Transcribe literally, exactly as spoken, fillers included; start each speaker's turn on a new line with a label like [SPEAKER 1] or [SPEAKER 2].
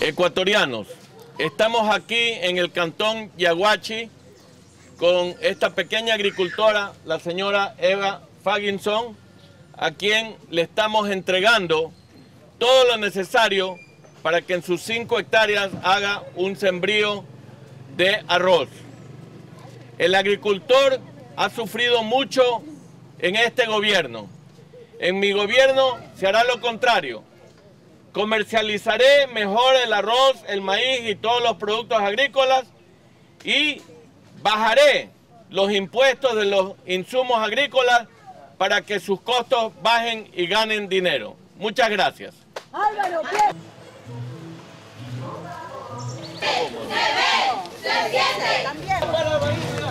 [SPEAKER 1] Ecuatorianos, estamos aquí en el cantón Yaguachi con esta pequeña agricultora, la señora Eva Faginson, a quien le estamos entregando todo lo necesario para que en sus cinco hectáreas haga un sembrío de arroz. El agricultor ha sufrido mucho en este gobierno. En mi gobierno se hará lo contrario. Comercializaré mejor el arroz, el maíz y todos los productos agrícolas y bajaré los impuestos de los insumos agrícolas para que sus costos bajen y ganen dinero. Muchas gracias.
[SPEAKER 2] Álvaro, ¿qué? Se ve, se siente. También.